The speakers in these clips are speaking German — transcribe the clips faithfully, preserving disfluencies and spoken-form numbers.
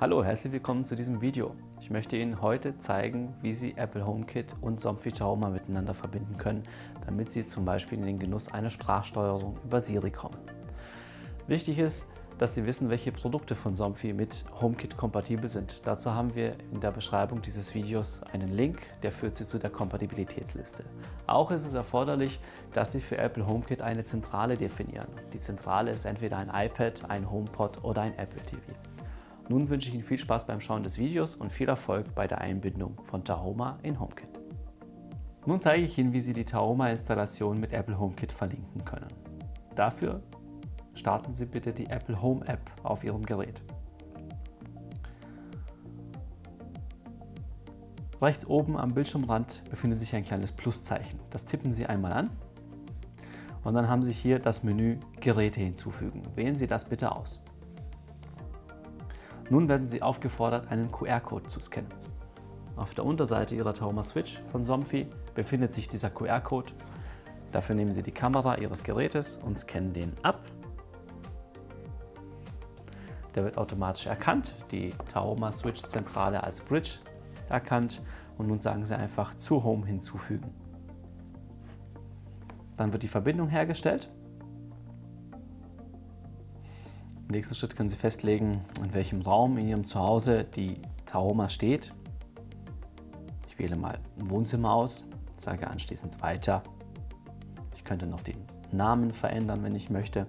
Hallo, herzlich willkommen zu diesem Video. Ich möchte Ihnen heute zeigen, wie Sie Apple HomeKit und Somfy Tahoma miteinander verbinden können, damit Sie zum Beispiel in den Genuss einer Sprachsteuerung über Siri kommen. Wichtig ist, dass Sie wissen, welche Produkte von Somfy mit HomeKit kompatibel sind. Dazu haben wir in der Beschreibung dieses Videos einen Link, der führt Sie zu der Kompatibilitätsliste. Auch ist es erforderlich, dass Sie für Apple HomeKit eine Zentrale definieren. Die Zentrale ist entweder ein iPad, ein HomePod oder ein Apple T V. Nun wünsche ich Ihnen viel Spaß beim Schauen des Videos und viel Erfolg bei der Einbindung von Tahoma in HomeKit. Nun zeige ich Ihnen, wie Sie die Tahoma-Installation mit Apple HomeKit verlinken können. Dafür starten Sie bitte die Apple Home App auf Ihrem Gerät. Rechts oben am Bildschirmrand befindet sich ein kleines Pluszeichen. Das tippen Sie einmal an und dann haben Sie hier das Menü Geräte hinzufügen. Wählen Sie das bitte aus. Nun werden Sie aufgefordert, einen Q R-Code zu scannen. Auf der Unterseite Ihrer Tahoma Switch von Somfy befindet sich dieser Q R-Code. Dafür nehmen Sie die Kamera Ihres Gerätes und scannen den ab. Der wird automatisch erkannt, die Tahoma Switch Zentrale als Bridge erkannt und nun sagen Sie einfach zu Home hinzufügen. Dann wird die Verbindung hergestellt. Im nächsten Schritt können Sie festlegen, in welchem Raum in Ihrem Zuhause die Tahoma steht. Ich wähle mal ein Wohnzimmer aus, sage anschließend weiter. Ich könnte noch den Namen verändern, wenn ich möchte.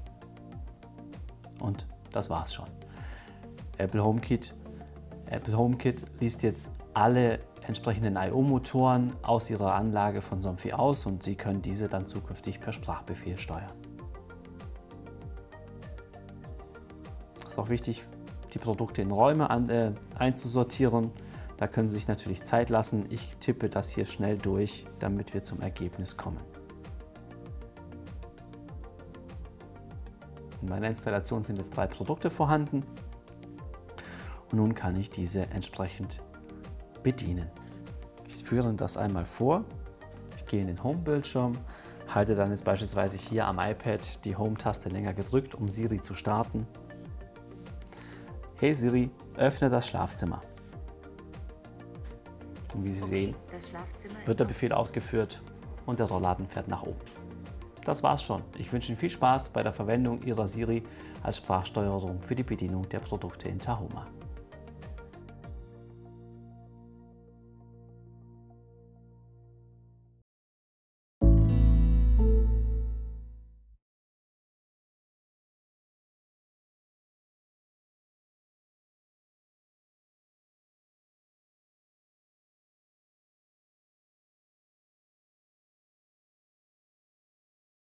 Und das war's schon. Apple HomeKit, Apple HomeKit liest jetzt alle entsprechenden I O-Motoren aus Ihrer Anlage von Somfy aus und Sie können diese dann zukünftig per Sprachbefehl steuern. Es ist auch wichtig, die Produkte in Räume an, äh, einzusortieren. Da können Sie sich natürlich Zeit lassen. Ich tippe das hier schnell durch, damit wir zum Ergebnis kommen. In meiner Installation sind jetzt drei Produkte vorhanden und nun kann ich diese entsprechend bedienen. Ich führe das einmal vor. Ich gehe in den Home-Bildschirm, halte dann jetzt beispielsweise hier am iPad die Home-Taste länger gedrückt, um Siri zu starten. Hey Siri, öffne das Schlafzimmer. Und wie Sie Okay, sehen, wird der Befehl ausgeführt und der Rollladen fährt nach oben. Das war's schon. Ich wünsche Ihnen viel Spaß bei der Verwendung Ihrer Siri als Sprachsteuerung für die Bedienung der Produkte in Tahoma.